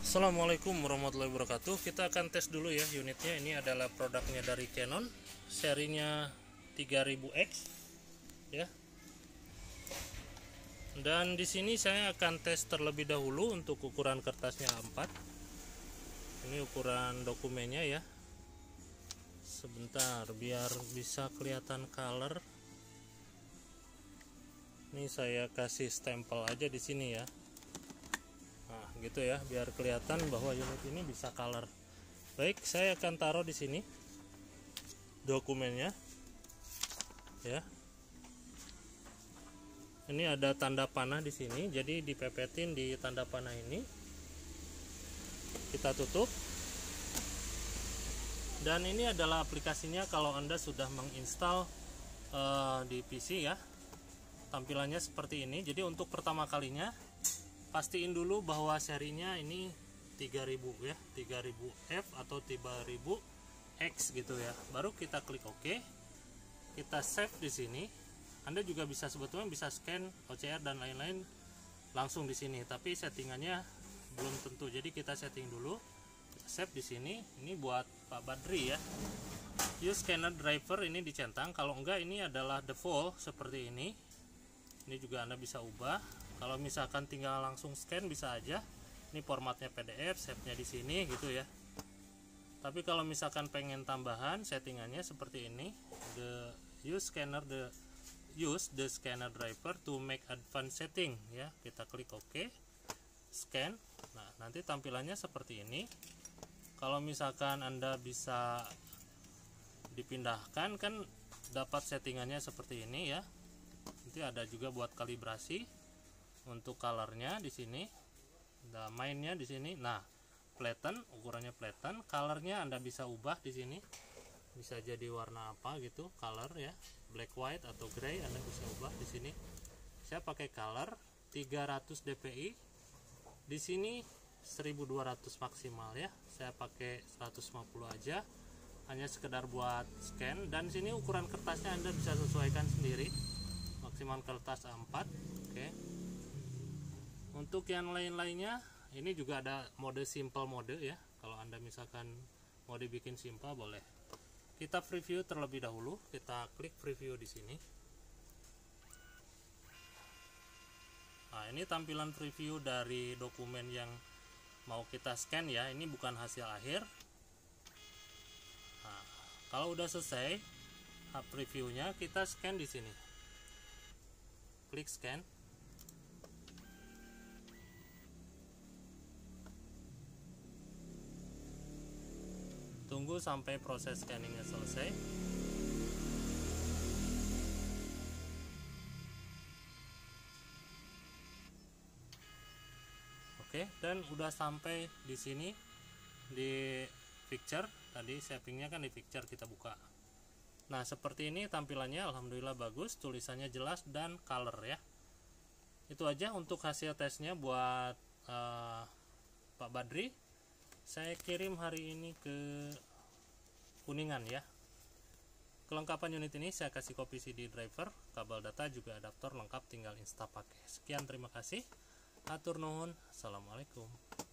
Assalamualaikum warahmatullahi wabarakatuh. Kita akan tes dulu ya unitnya. Ini adalah produknya dari Canon, serinya 3000X ya. Dan di sini saya akan tes terlebih dahulu untuk ukuran kertasnya A4. Ini ukuran dokumennya ya. Sebentar biar bisa kelihatan color. Ini saya kasih stempel aja di sini ya. Nah, gitu ya, biar kelihatan bahwa unit ini bisa color. Baik, saya akan taruh di sini dokumennya. Ya. Ini ada tanda panah di sini, jadi dipepetin di tanda panah ini. Kita tutup. Dan ini adalah aplikasinya kalau Anda sudah menginstal di PC ya. Tampilannya seperti ini. Jadi untuk pertama kalinya pastiin dulu bahwa serinya ini 3000 ya, 3000F atau 3000X gitu ya. Baru kita klik OK. Kita save di sini. Anda juga bisa sebetulnya bisa scan OCR dan lain-lain langsung di sini, tapi settingannya belum tentu. Jadi kita setting dulu. Kita save di sini. Ini buat Pak Badri ya. Use scanner driver ini dicentang. Kalau enggak ini adalah default seperti ini. Ini juga Anda bisa ubah. Kalau misalkan tinggal langsung scan bisa aja. Ini formatnya PDF, save-nya di sini gitu ya. Tapi kalau misalkan pengen tambahan settingannya seperti ini, use the scanner driver to make advanced setting ya. Kita klik OK. Scan. Nah, nanti tampilannya seperti ini. Kalau misalkan Anda bisa dipindahkan kan dapat settingannya seperti ini ya. Nanti ada juga buat kalibrasi. Untuk colornya di sini, ada mainnya di sini. Nah, flatten, ukurannya flatten, colornya Anda bisa ubah di sini. Bisa jadi warna apa gitu, color ya, black white atau gray Anda bisa ubah di sini. Saya pakai color 300 dpi. Di sini 1200 maksimal ya. Saya pakai 150 aja. Hanya sekedar buat scan, dan di sini ukuran kertasnya Anda bisa sesuaikan sendiri. Maksimal kertas A4. Oke. Untuk yang lain-lainnya, ini juga ada mode simple mode ya. Kalau Anda misalkan mau dibikin simple boleh. Kita preview terlebih dahulu. Kita klik preview di sini. Nah, ini tampilan preview dari dokumen yang mau kita scan ya. Ini bukan hasil akhir. Nah, kalau udah selesai previewnya, kita scan di sini. Klik scan. Tunggu sampai proses scanningnya selesai. Oke, dan udah sampai di sini di picture. Tadi settingnya kan di picture, kita buka. Nah, seperti ini tampilannya. Alhamdulillah bagus, tulisannya jelas dan color ya. Itu aja untuk hasil tesnya buat Pak Badri. Saya kirim hari ini ke Kuningan ya. Kelengkapan unit ini saya kasih kopi CD driver, kabel data juga adaptor lengkap, tinggal install pakai. Sekian, terima kasih. Atur nuhun. Assalamualaikum.